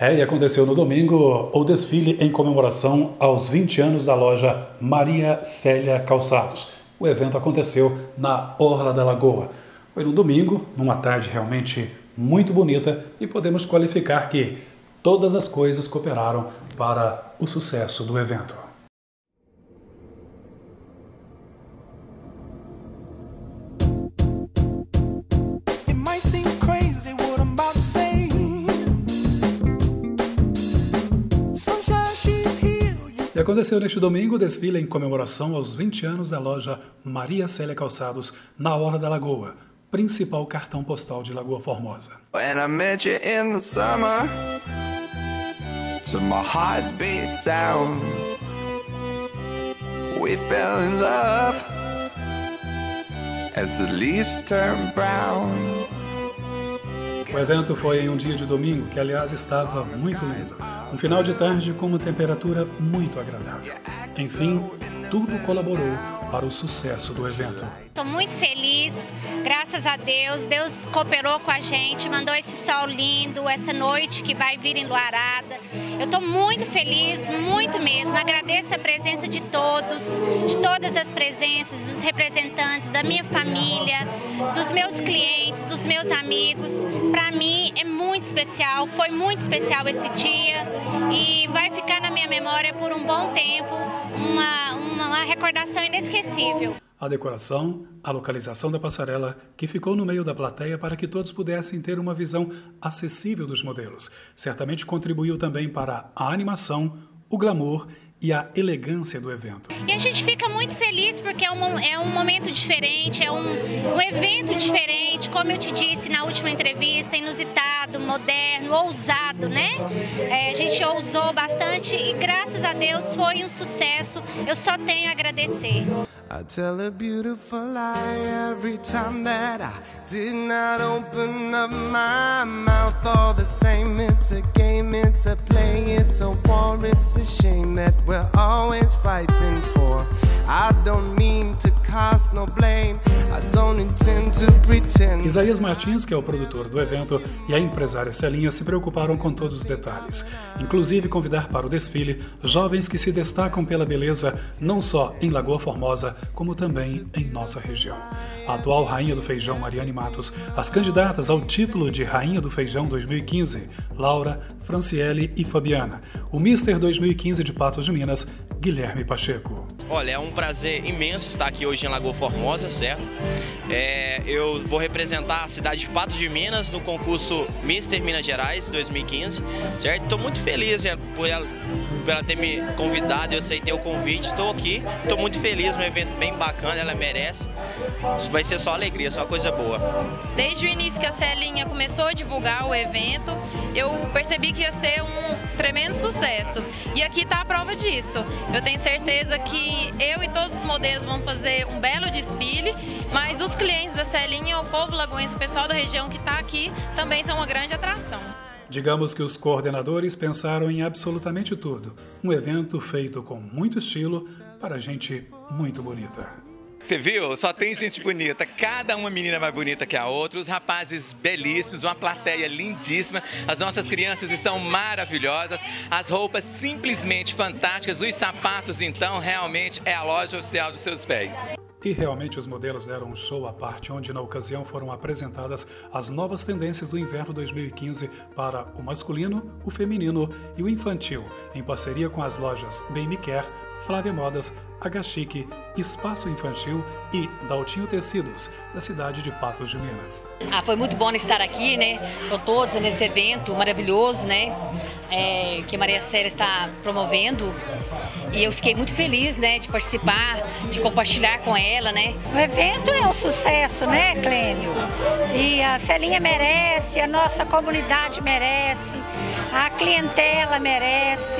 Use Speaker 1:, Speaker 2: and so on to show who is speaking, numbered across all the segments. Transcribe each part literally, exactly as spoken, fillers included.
Speaker 1: É, e aconteceu no domingo o desfile em comemoração aos vinte anos da loja Maria Célia Calçados. O evento aconteceu na Orla da Lagoa. Foi no domingo, numa tarde realmente muito bonita, e podemos qualificar que todas as coisas cooperaram para o sucesso do evento. E aconteceu neste domingo o desfile em comemoração aos vinte anos da loja Maria Célia Calçados na Orla da Lagoa, principal cartão postal de Lagoa Formosa.
Speaker 2: When I met you in the summer, to my heartbeat sound, we fell in love as the leaves turn brown.
Speaker 1: O evento foi em um dia de domingo, que aliás estava muito lindo. Um final de tarde com uma temperatura muito agradável. Enfim, tudo colaborou para o sucesso do evento.
Speaker 3: Estou muito feliz, graças a Deus. Deus cooperou com a gente, mandou esse sol lindo, essa noite que vai vir enluarada. Eu estou muito feliz, muito mesmo. Agradeço a presença de todos, de todas as presenças, dos representantes, da minha família, dos meus clientes, dos meus amigos. Para mim é muito especial, foi muito especial esse dia e vai ficar na minha memória por um bom tempo, uma, uma recordação inesquecível.
Speaker 1: A decoração, a localização da passarela, que ficou no meio da plateia para que todos pudessem ter uma visão acessível dos modelos, certamente contribuiu também para a animação, o glamour e a elegância do evento.
Speaker 3: E a gente fica muito feliz porque é um, é um momento diferente, é um, um evento diferente, como eu te disse na última entrevista, inusitado, moderno, ousado, né? É, a gente ousou bastante e graças a Deus foi um sucesso, eu só tenho a agradecer.
Speaker 2: I tell a beautiful lie every time that I did not open up my mouth. All the same, it's a game, it's a play, it's a war, it's a shame that we're always fighting for. I don't mean to cast no blame, I don't intend to pretend.
Speaker 1: Isaías Martins, que é o produtor do evento, e a empresária Celinha se preocuparam com todos os detalhes, inclusive convidar para o desfile jovens que se destacam pela beleza não só em Lagoa Formosa, como também em nossa região. A atual Rainha do Feijão, Mariane Matos, as candidatas ao título de Rainha do Feijão dois mil e quinze, Laura, Franciele e Fabiana, o Mister dois mil e quinze de Patos de Minas, Guilherme Pacheco.
Speaker 4: Olha, é um prazer imenso estar aqui hoje em Lagoa Formosa, certo? É, eu vou representar a cidade de Patos de Minas no concurso Mister Minas Gerais dois mil e quinze, certo? Estou muito feliz por ela, por ela ter me convidado, eu aceitei o convite, estou aqui, estou muito feliz, um evento bem bacana, ela merece. Vai ser só alegria, só coisa boa.
Speaker 5: Desde o início que a Celinha começou a divulgar o evento, eu percebi que ia ser um tremendo sucesso. E aqui está a prova disso. Eu tenho certeza que eu e todos os modelos vão fazer um belo desfile, mas os clientes da Celinha, o povo lagoense, o pessoal da região que está aqui, também são uma grande atração.
Speaker 1: Digamos que os coordenadores pensaram em absolutamente tudo. Um evento feito com muito estilo para gente muito bonita.
Speaker 6: Você viu? Só tem gente bonita, cada uma menina mais bonita que a outra, os rapazes belíssimos, uma plateia lindíssima, as nossas crianças estão maravilhosas, as roupas simplesmente fantásticas, os sapatos então realmente é a loja oficial dos seus pés.
Speaker 1: E realmente os modelos deram um show à parte, onde na ocasião foram apresentadas as novas tendências do inverno dois mil e quinze para o masculino, o feminino e o infantil, em parceria com as lojas Bem Me Quer, Flávia Modas, H Chique, Espaço Infantil e Daltinho Tecidos, da cidade de Patos de Minas.
Speaker 7: Ah, foi muito bom estar aqui, né, com todos nesse evento maravilhoso, né, é, que a Maria Célia está promovendo. E eu fiquei muito feliz, né, de participar, de compartilhar com ela, né.
Speaker 8: O evento é um sucesso, né, Clênio? E a Celinha merece, a nossa comunidade merece, a clientela merece.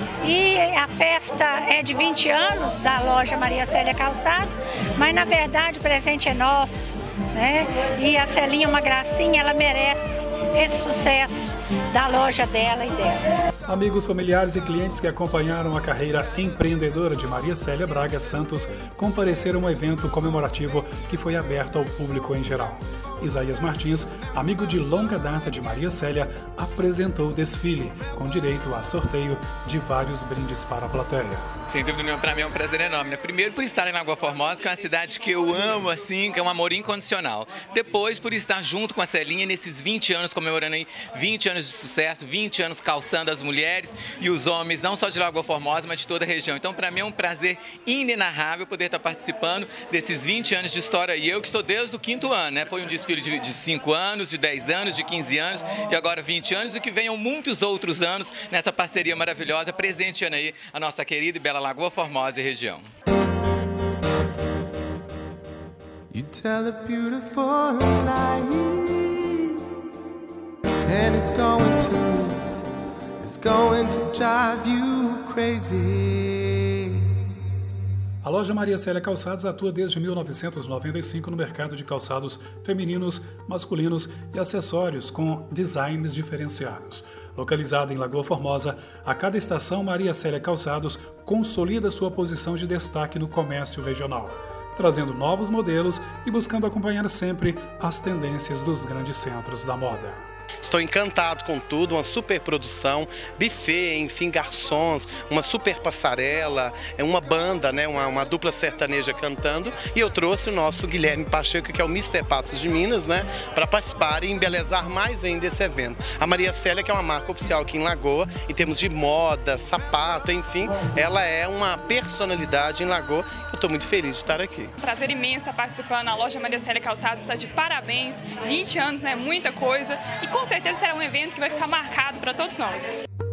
Speaker 8: E a festa é de vinte anos da loja Maria Célia Calçados, mas na verdade o presente é nosso, né? E a Celinha é uma gracinha, ela merece esse sucesso da loja dela e dela.
Speaker 1: Amigos, familiares e clientes que acompanharam a carreira empreendedora de Maria Célia Braga Santos compareceram ao evento comemorativo que foi aberto ao público em geral. Isaías Martins, amigo de longa data de Maria Célia, apresentou o desfile, com direito a sorteio de vários brindes para a plateia.
Speaker 6: Sem dúvida nenhuma, para mim é um prazer enorme, né? Primeiro por estar em Lagoa Formosa, que é uma cidade que eu amo, assim, que é um amor incondicional. Depois por estar junto com a Celinha nesses vinte anos, comemorando aí vinte anos de sucesso, vinte anos calçando as mulheres e os homens, não só de Lagoa Formosa, mas de toda a região. Então, para mim é um prazer inenarrável poder estar participando desses vinte anos de história. E eu que estou desde o quinto ano, né? Foi um desfile de, de cinco anos, de dez anos, de quinze anos e agora vinte anos, e que venham muitos outros anos nessa parceria maravilhosa, presenteando aí a nossa querida e bela Lagoa Formosa e região.
Speaker 2: You tell a beautiful lie, and it's going to, it's going to drive you crazy.
Speaker 1: A loja Maria Célia Calçados atua desde mil novecentos e noventa e cinco no mercado de calçados femininos, masculinos e acessórios com designs diferenciados. Localizada em Lagoa Formosa, a cada estação Maria Célia Calçados consolida sua posição de destaque no comércio regional, trazendo novos modelos e buscando acompanhar sempre as tendências dos grandes centros da moda.
Speaker 9: Estou encantado com tudo, uma super produção, buffet, enfim, garçons, uma super passarela, uma banda, né, uma, uma dupla sertaneja cantando, e eu trouxe o nosso Guilherme Pacheco, que é o mister Patos de Minas, né, para participar e embelezar mais ainda esse evento. A Maria Célia, que é uma marca oficial aqui em Lagoa, em termos de moda, sapato, enfim, ela é uma personalidade em Lagoa. Eu estou muito feliz de estar aqui.
Speaker 10: Prazer imenso estar participando, a loja Maria Célia Calçados está de parabéns, vinte anos, né, muita coisa, e com certeza será um evento que vai ficar marcado para todos nós.